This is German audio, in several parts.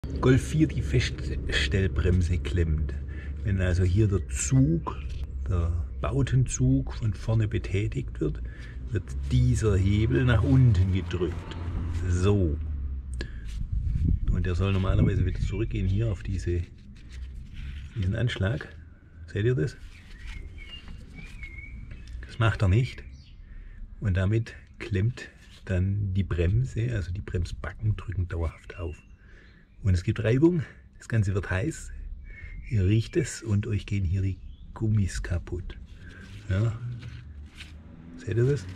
Golf 4 die Feststellbremse klemmt. Wenn also hier der Zug, der Bautenzug von vorne betätigt wird, wird dieser Hebel nach unten gedrückt. So. Und der soll normalerweise wieder zurückgehen hier auf diesen Anschlag. Seht ihr das? Das macht er nicht. Und damit klemmt dann die Bremse, also die Bremsbacken drücken dauerhaft auf. Und es gibt Reibung, das Ganze wird heiß, ihr riecht es und euch gehen hier die Gummis kaputt. Ja. Seht ihr das?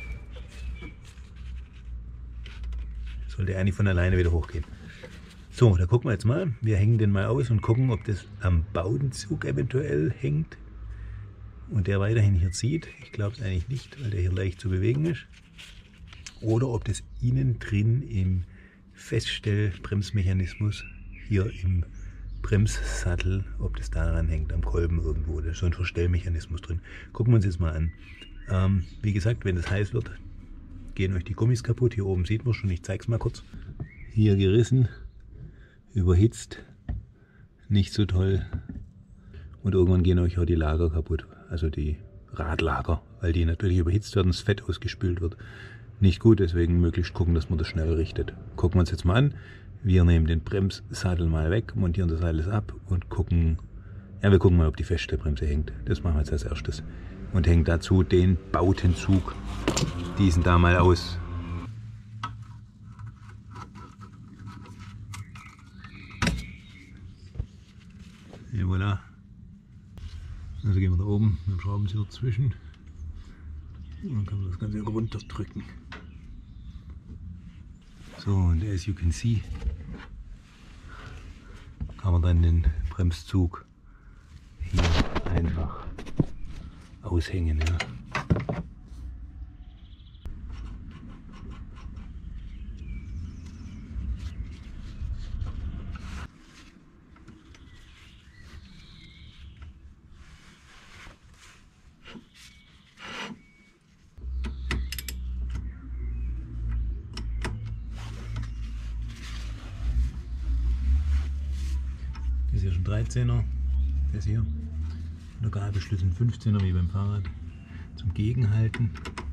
Sollte eigentlich von alleine wieder hochgehen. So, da gucken wir jetzt mal. Wir hängen den mal aus und gucken, ob das am Bautenzug eventuell hängt und der weiterhin hier zieht. Ich glaube es eigentlich nicht, weil der hier leicht zu bewegen ist. Oder ob das innen drin im Feststellbremsmechanismus hier im Bremssattel, ob das daran hängt, am Kolben irgendwo. Da ist so ein Verstellmechanismus drin. Gucken wir uns jetzt mal an. Wie gesagt, wenn es heiß wird, gehen euch die Gummis kaputt. Hier oben sieht man schon, ich zeige es mal kurz. Hier gerissen, überhitzt, nicht so toll. Und irgendwann gehen euch auch die Lager kaputt, also die Radlager, weil die natürlich überhitzt werden, das Fett ausgespült wird. Nicht gut, deswegen möglichst gucken, dass man das schnell richtet. Gucken wir uns jetzt mal an. Wir nehmen den Bremssattel mal weg, montieren das alles ab und gucken, ja, wir gucken mal, ob die Feststellbremse hängt. Das machen wir jetzt als erstes. Und hängen dazu den Bautenzug, diesen da mal aus. Et voilà. Also gehen wir da oben mit dem Schraubenzieher zwischen. Und dann kann man das Ganze runterdrücken. So, und as you can see, kann man dann den Bremszug hier einfach aushängen. Ja. Das ist hier schon 13er, das hier. Und der Gabelschlüssel 15er wie beim Fahrrad zum Gegenhalten.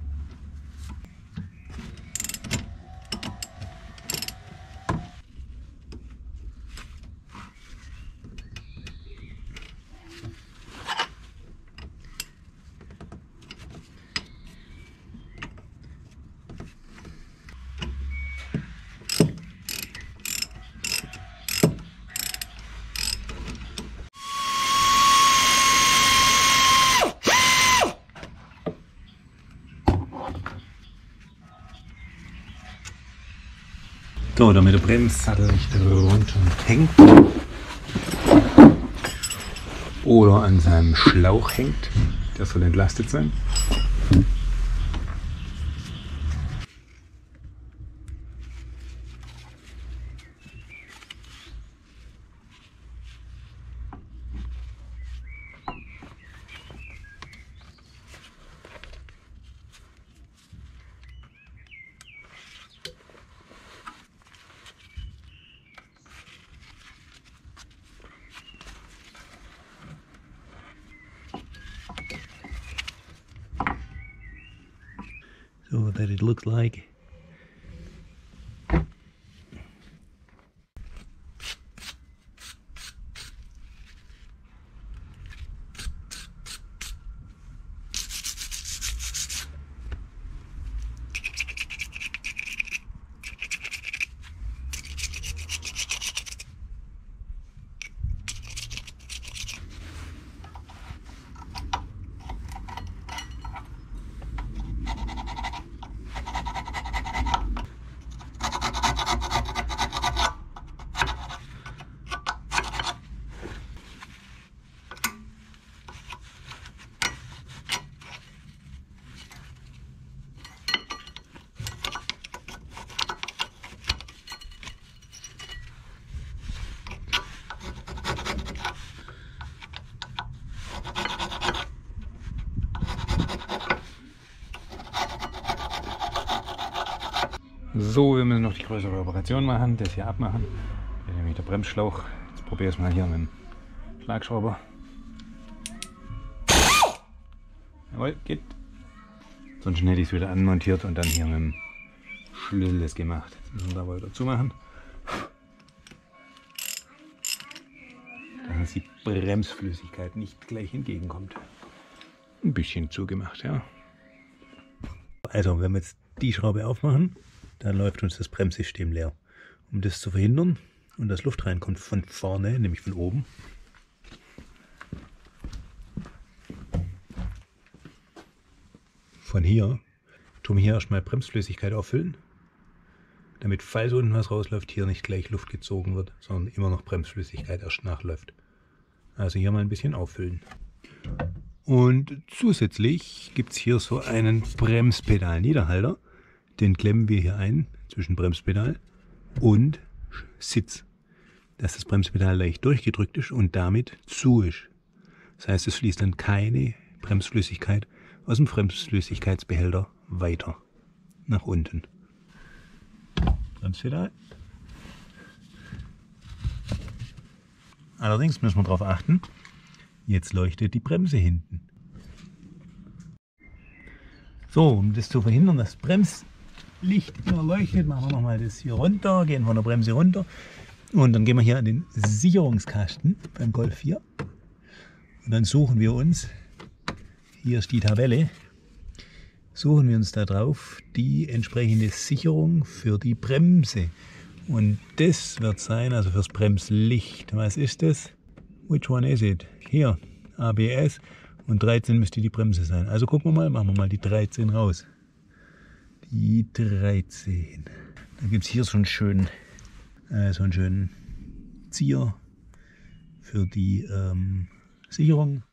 So, damit der Bremssattel nicht runter hängt oder an seinem Schlauch hängt, der soll entlastet sein. So that it looks like. So, wir müssen noch die größere Operation machen, das hier abmachen. Nämlich der Bremsschlauch. Jetzt probiere ich es mal hier mit dem Schlagschrauber. Jawohl, geht. Sonst hätte ich es wieder anmontiert und dann hier mit dem Schlüssel das gemacht. Jetzt müssen wir da wieder zumachen. Dass uns die Bremsflüssigkeit nicht gleich entgegenkommt. Ein bisschen zugemacht, ja. Also, wenn wir jetzt die Schraube aufmachen, dann läuft uns das Bremssystem leer. Um das zu verhindern und dass Luft reinkommt von vorne, nämlich von oben, von hier, tun wir hier erstmal Bremsflüssigkeit auffüllen, damit, falls unten was rausläuft, hier nicht gleich Luft gezogen wird, sondern immer noch Bremsflüssigkeit erst nachläuft. Also hier mal ein bisschen auffüllen. Und zusätzlich gibt es hier so einen Bremspedal-Niederhalter. Den klemmen wir hier ein zwischen Bremspedal und Sitz, dass das Bremspedal leicht durchgedrückt ist und damit zu ist. Das heißt, es fließt dann keine Bremsflüssigkeit aus dem Bremsflüssigkeitsbehälter weiter nach unten. Bremspedal. Allerdings müssen wir darauf achten, jetzt leuchtet die Bremse hinten. So, um das zu verhindern, dass das Bremslicht immer leuchtet, machen wir nochmal das hier runter, gehen von der Bremse runter und dann gehen wir hier an den Sicherungskasten beim Golf 4 und dann suchen wir uns, hier ist die Tabelle, suchen wir uns da drauf die entsprechende Sicherung für die Bremse. Und das wird sein, also fürs Bremslicht. Was ist das? Which one is it? Hier, ABS und 13 müsste die Bremse sein. Also gucken wir mal, machen wir mal die 13 raus. Die 13. Da gibt es hier so einen schönen Zieher für die Sicherung.